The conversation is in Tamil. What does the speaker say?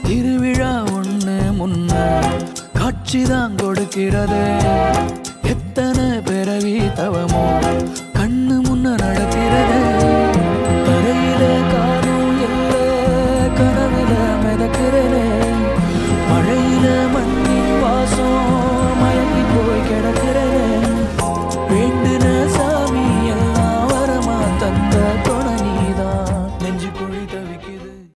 திருவிழா ஒண்ணு முன்ன காட்சிதான் கொடுக்கிறது எத்தனை பிறவி தவமோ